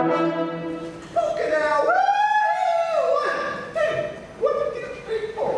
Okay now, woo! 1, 2, 3, 4.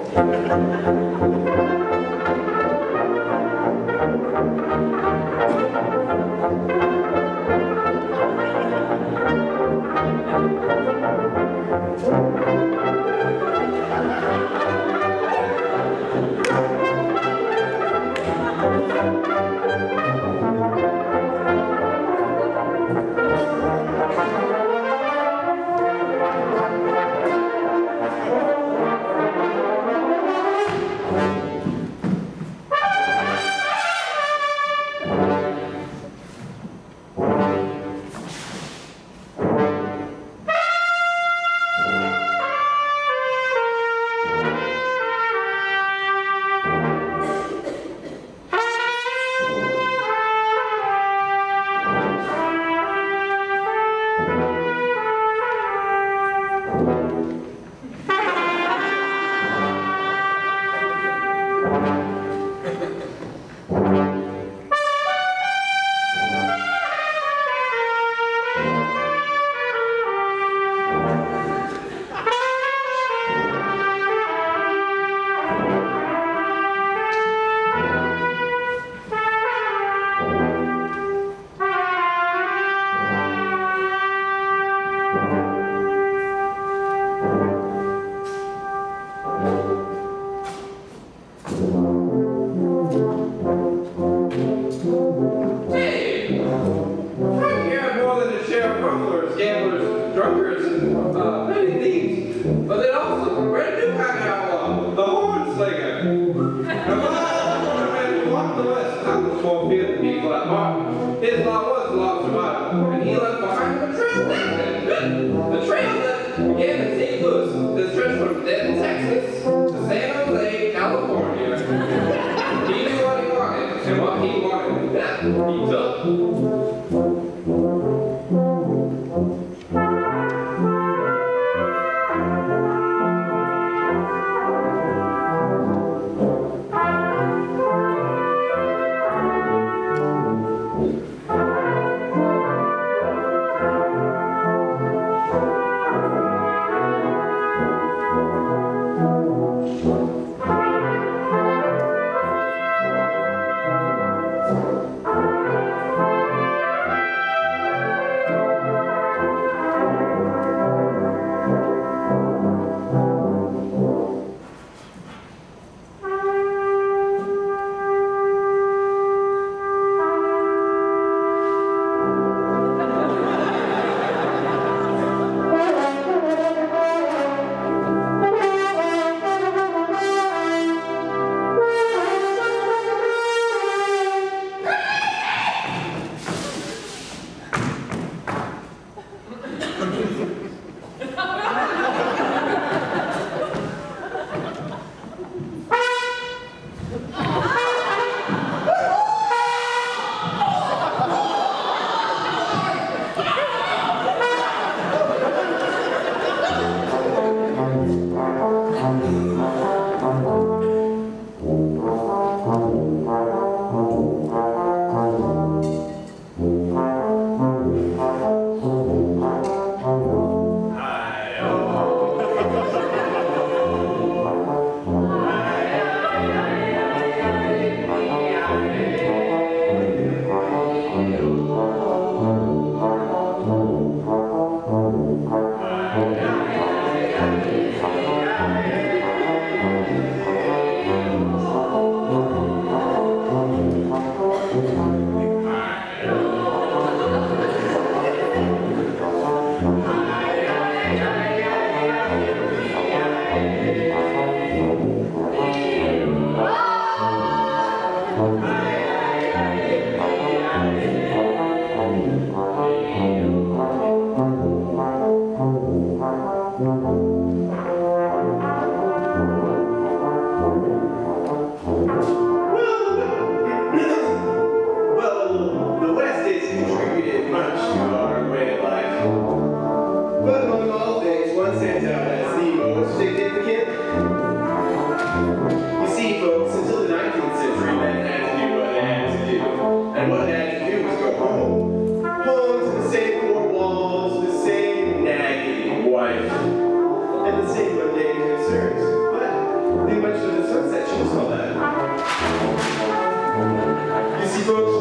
Drunkards and many thieves, but then also we're a new kind of outlaw, the Hornsmoke. The man who walked the west out the small field of people at heart. His law was the law of survival, and he left behind the trail that began in St. Louis, that stretched from Denton, Texas, to San Jose, California. He knew what he wanted, and what he wanted, that he took. Merci folks.